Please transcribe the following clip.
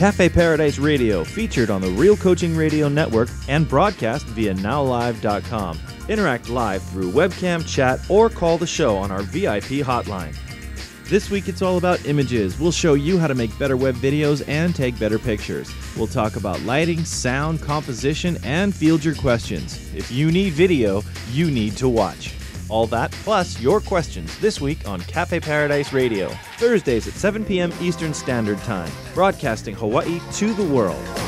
Cafe Paradise Radio, featured on the Real Coaching Radio Network and broadcast via nowlive.com. Interact live through webcam, chat, or call the show on our VIP hotline. This week it's all about images. We'll show you how to make better web videos and take better pictures. We'll talk about lighting, sound, composition, and field your questions. If you need video, you need to watch. All that plus your questions this week on Cafe Paradise Radio. Thursdays at 7 p.m. Eastern Standard Time. Broadcasting Hawaii to the world.